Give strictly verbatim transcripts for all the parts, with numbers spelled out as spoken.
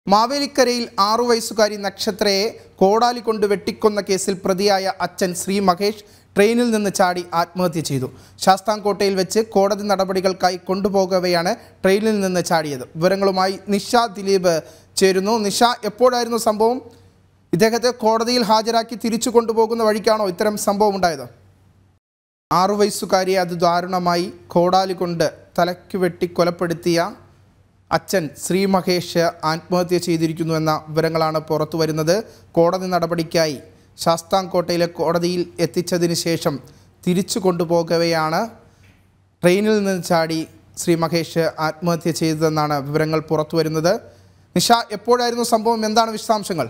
മാവേലിക്കരയിൽ ആറു വയസ്സുകാരി നക്ഷത്രയെ കോടാലി കൊണ്ട് വെട്ടിക്കൊന്ന കേസിൽ പ്രതിയായ അച്ഛൻ ശ്രീ മഹേഷ് ട്രെയിനിൽ നിന്ന് ചാടി ആത്മഹത്യ ചെയ്തു. ശാസ്താംകോട്ടയിൽ വെച്ച് കോടതി നടപടികൾക്കായി കൊണ്ടുപോകവെയാണ് ട്രെയിനിൽ നിന്ന് ചാടിയത്. വിവരങ്ങളുമായി നിഷ ദിലീപ് ചേരുന്നു. നിഷ, എപ്പോഴായിരുന്നു സംഭവം? ഇദ്ദേഹത്തെ കോടതിയിൽ ഹാജരാക്കി തിരിച്ചു കൊണ്ടുപോകുന്ന വഴിക്കാണോ ഇത്തരം സംഭവം ഉണ്ടായത്? ആറു വയസ്സുകാരിയെ അത് ദാരുണമായി കോടാലി കൊണ്ട് തലയ്ക്ക് വെട്ടി കൊലപ്പെടുത്തിയ അച്ഛൻ ശ്രീ മഹേഷ് ആത്മഹത്യ ചെയ്തിരിക്കുന്നു എന്ന വിവരങ്ങളാണ് പുറത്തു വരുന്നത്. കോടതി നടപടിക്കായി ശാസ്താംകോട്ടയിലെ കോടതിയിൽ എത്തിച്ചതിന് ശേഷം തിരിച്ചു കൊണ്ടുപോകവെയാണ് ട്രെയിനിൽ നിന്ന് ചാടി ശ്രീ മഹേഷ് ആത്മഹത്യ ചെയ്തതെന്നാണ് വിവരങ്ങൾ പുറത്തു വരുന്നത്. നിഷ, എപ്പോഴായിരുന്നു സംഭവം? എന്താണ് വിശദാംശങ്ങൾ?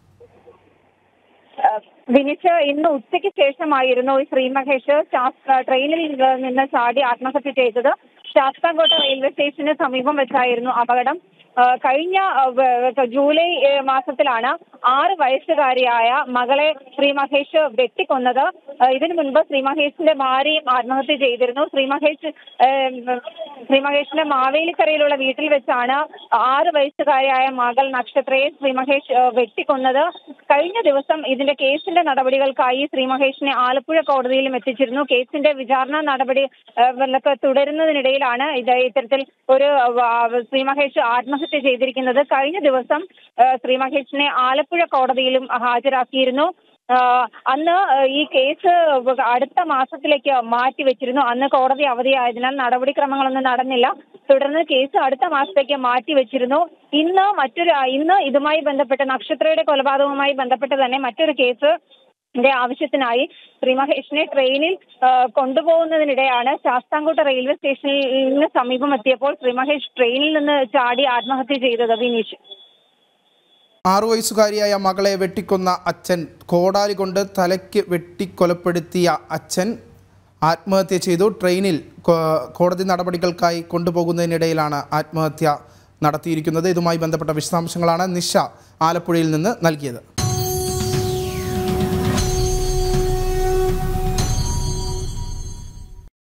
വിനിച്ച് ഇന്ന് ഉച്ചയ്ക്ക് ശേഷമായിരുന്നു ശ്രീ മഹേഷ് ട്രെയിനിൽ നിന്ന് ചാടി ആത്മഹത്യ ചെയ്തത്. ശാസ്താംകോട്ട റെയിൽവേ സ്റ്റേഷന് സമീപം വെച്ചായിരുന്നു അപകടം. കഴിഞ്ഞ ജൂലൈ മാസത്തിലാണ് ആറ് വയസ്സുകാരിയായ മകളെ ശ്രീ മഹേഷ് വെട്ടിക്കൊന്നത്. ഇതിനു മുൻപ് ശ്രീ മഹേഷിന്റെ ഭാര്യയും ആത്മഹത്യ ചെയ്തിരുന്നു. ശ്രീ മഹേഷ് ശ്രീ മഹേഷിന്റെ മാവേലിക്കരയിലുള്ള വീട്ടിൽ വെച്ചാണ് ആറ് വയസ്സുകാരിയായ മകൾ നക്ഷത്രയെ ശ്രീ മഹേഷ് വെട്ടിക്കൊന്നത്. കഴിഞ്ഞ ദിവസം ഇതിന്റെ കേസിന്റെ നടപടികൾക്കായി ശ്രീ മഹേഷിനെ ആലപ്പുഴ കോടതിയിലും എത്തിച്ചിരുന്നു. കേസിന്റെ വിചാരണ നടപടി തുടരുന്നതിനിടയിലാണ് ഇത് ഇത്തരത്തിൽ ഒരു ശ്രീ മഹേഷ് ആത്മഹത്യ ചെയ്തിരിക്കുന്നത്. കഴിഞ്ഞ ദിവസം ശ്രീ മഹേഷിനെ ആലപ്പുഴ കോടതിയിലും ഹാജരാക്കിയിരുന്നു. അന്ന് ഈ കേസ് അടുത്ത മാസത്തിലേക്ക് മാറ്റിവെച്ചിരുന്നു. അന്ന് കോടതി അവധിയായതിനാൽ നടപടിക്രമങ്ങളൊന്നും നടന്നില്ല. തുടർന്ന് കേസ് അടുത്ത മാസത്തേക്ക് മാറ്റിവെച്ചിരുന്നു. ഇന്ന് മറ്റൊരു ഇന്ന് ഇതുമായി ബന്ധപ്പെട്ട് നക്ഷത്രയുടെ കൊലപാതകവുമായി ബന്ധപ്പെട്ട് തന്നെ മറ്റൊരു കേസ് ആവശ്യത്തിനായി ശ്രീ മഹേഷിനെ ട്രെയിനിൽ കൊണ്ടുപോകുന്നതിനിടെയാണ് ശാസ്താംകോട്ട റെയിൽവേ സ്റ്റേഷനിന് സമീപം എത്തിയപ്പോൾ ശ്രീ മഹേഷ് ട്രെയിനിൽ നിന്ന് ചാടി ആത്മഹത്യ ചെയ്തത്. വിനീഷ്, ആറു വയസ്സുകാരിയായ മകളെ വെട്ടിക്കൊന്ന അച്ഛൻ, കോടാലി കൊണ്ട് തലയ്ക്ക് വെട്ടിക്കൊലപ്പെടുത്തിയ അച്ഛൻ ആത്മഹത്യ ചെയ്തു. ട്രെയിനിൽ കോടതി നടപടികൾക്കായി കൊണ്ടുപോകുന്നതിനിടയിലാണ് ആത്മഹത്യ നടത്തിയിരിക്കുന്നത്. ഇതുമായി ബന്ധപ്പെട്ട വിശദാംശങ്ങളാണ് നിഷ ആലപ്പുഴയിൽ നിന്ന് നൽകിയത്.